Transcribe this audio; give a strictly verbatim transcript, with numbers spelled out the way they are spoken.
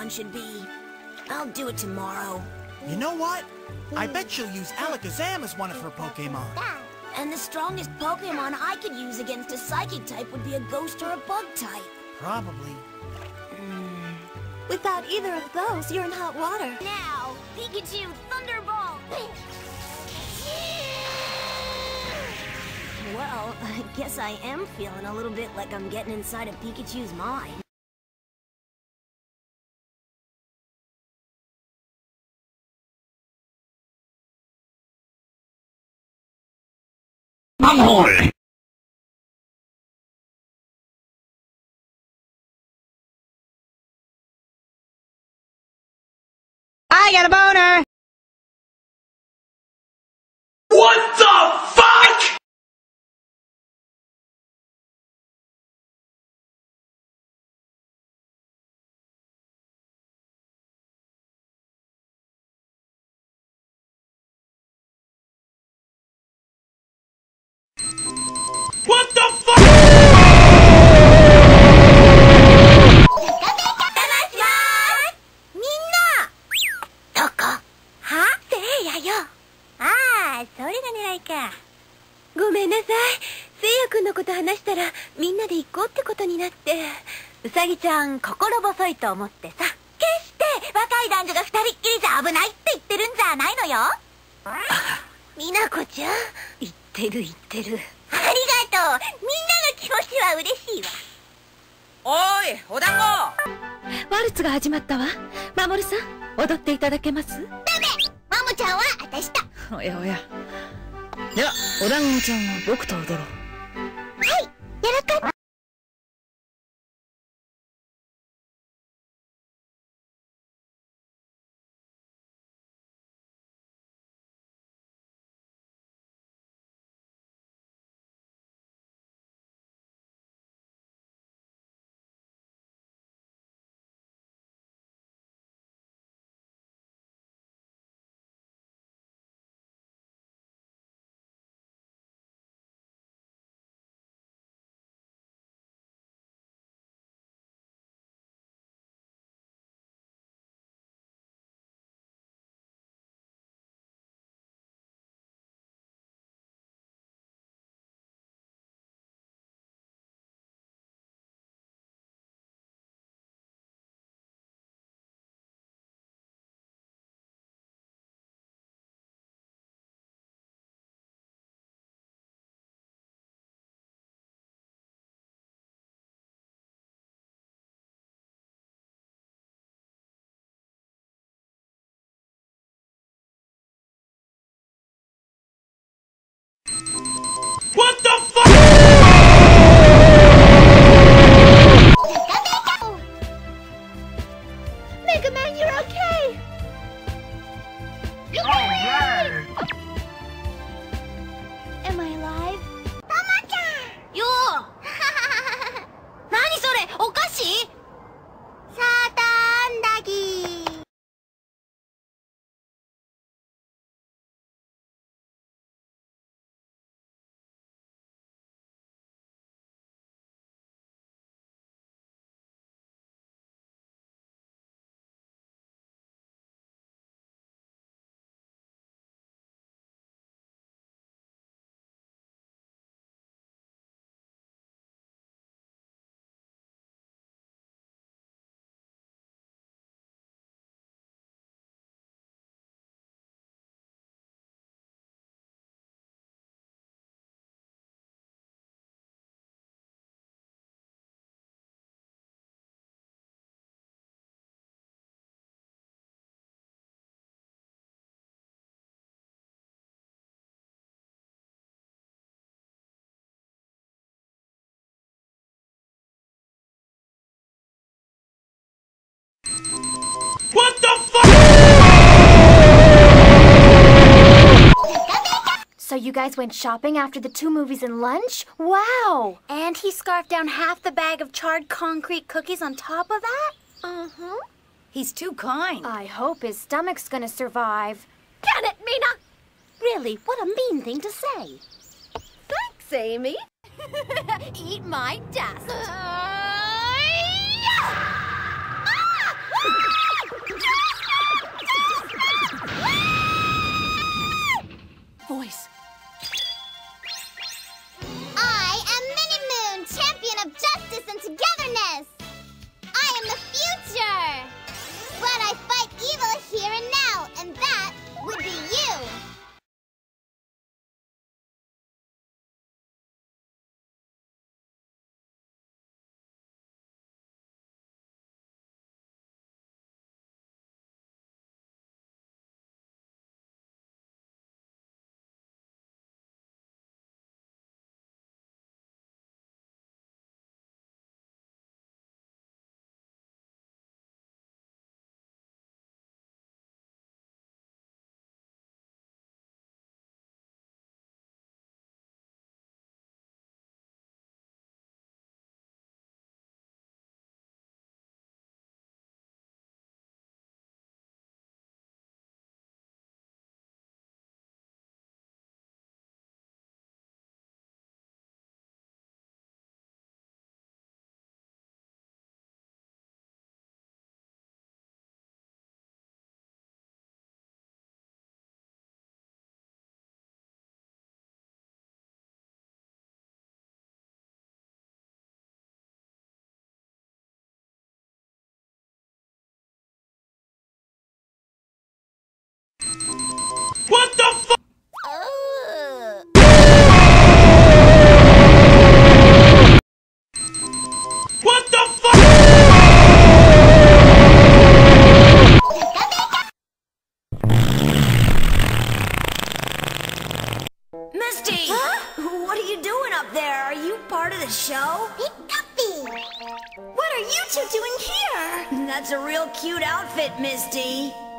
should be. I'll do it tomorrow. You know what? I bet she'll use Alakazam as one of her Pokemon. And the strongest Pokemon I could use against a Psychic type would be a Ghost or a Bug type. Probably. Mm. Without either of those, you're in hot water. Now, Pikachu Thunderbolt! Well, I guess I am feeling a little bit like I'm getting inside of Pikachu's mind. Ahoy! I got a boner! What the fuck?! What the fuck?! ああ、それが狙いか。ごめんなさい。せいやくんのこと話したらみんなで行こうってことになって。うさぎちゃん心細いと思ってさ。決して若い男女が二人っきりじゃ危ないって言ってるんじゃないのよ。みなこちゃん言ってる言ってる。ありがとう。みんなの気持ちは嬉しいわ。 おーい、お団子！ ワルツが始まったわ。マモルさん、踊っていただけます？ダメ！マモちゃんは私と。 おやおや。では、お団子ちゃんは僕と踊ろう。 はい、やらかっ。 What the fuck?! Mega Man, you're okay! Alright! Am I alive? タマちゃんよー何それお菓子サーターアンダギー What the fuck?! So you guys went shopping after the two movies and lunch? Wow! And he scarfed down half the bag of charred concrete cookies on top of that? Uh-huh. He's too kind. I hope his stomach's gonna survive. Can it, Mina? Really, what a mean thing to say. Thanks, Amy. Eat my dust. Uh, yeah! Ah! real cute outfit, Misty.